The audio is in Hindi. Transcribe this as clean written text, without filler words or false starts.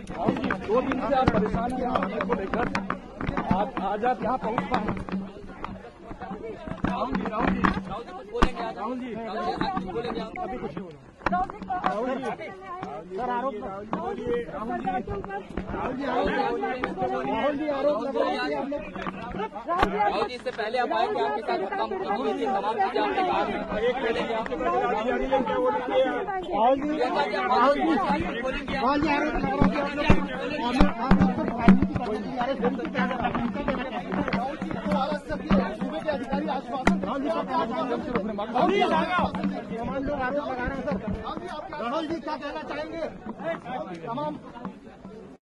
2 दिन से आप परेशान हैं आने को लेकर, आज आप यहाँ पहुँच पाए। राहुल जी बोलेंगे, राहुल जी बोलेंगे, अभी कुछ नहीं बोला। राहुल जी सर आरोप, राहुल जी आरोप राहुल जी इससे पहले आप आए कि आपके साथ काम हुई थी, तमाम चीजें आपने कहा अधिकारी आश्वासन राहुल जी क्या कहना चाहेंगे? तमाम